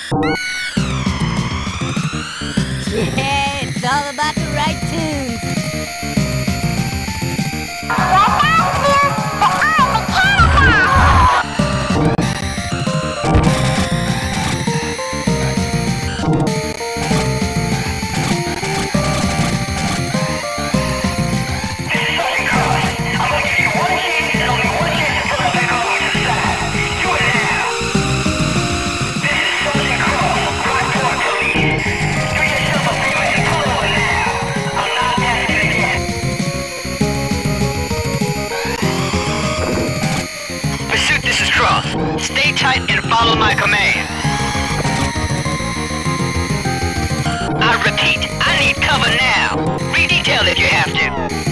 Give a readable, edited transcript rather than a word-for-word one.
Yeah, it's all about the right tunes. Pursuit, this is Cross. Stay tight and follow my command. I repeat, I need cover now. Redetail if you have to.